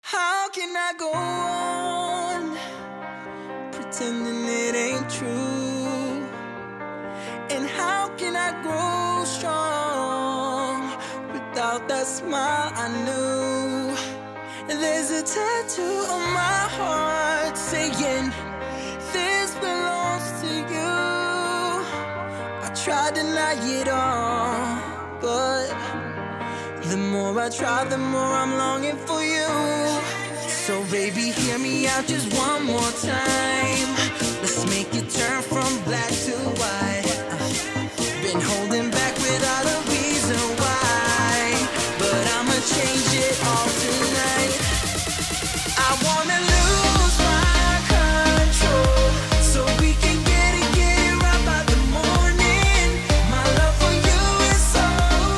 How can I go on pretending it ain't true? And how can I grow strong without that smile I knew? There's a tattoo on my heart saying this belongs to you. I try to deny it all, but the more I try, the more I'm longing for you. So baby, hear me out just one more time. Let's make it turn from black to white. Been holding back without a reason why, but I'ma change it all tonight. I wanna lose my control so we can get it right by the morning. My love for you is so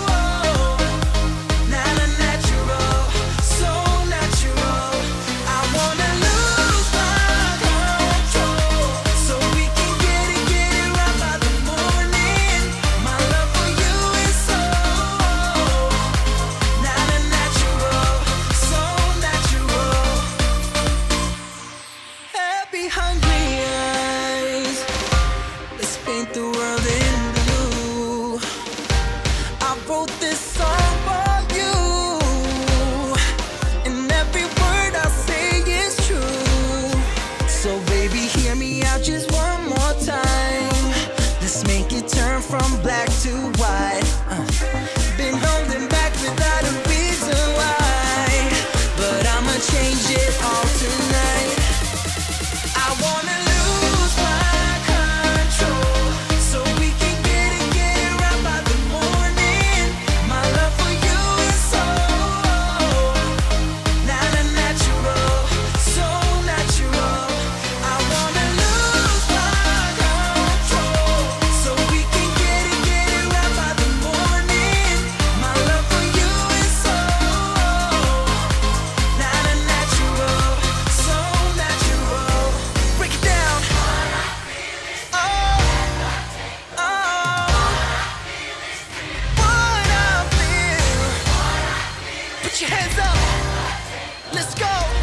natural, so natural. I wanna lose my control so we can get it right by the morning. My love for you is so natural, so natural. Happy, hungry eyes, let's paint the world in blue. I wrote this song for you, and every word I say is true. So baby, hear me out just one more time. Let's make it turn from black to white. Been holding back without a reason why, but I'ma change it all tonight. I wanna lose my control so we can get it right by the morning. My love for you is so natural, so natural. I wanna lose my control so we can get it right by the morning. My love for you is so natural, so natural. Break it down. Oh, what I feel. Put your hands up. Let's go.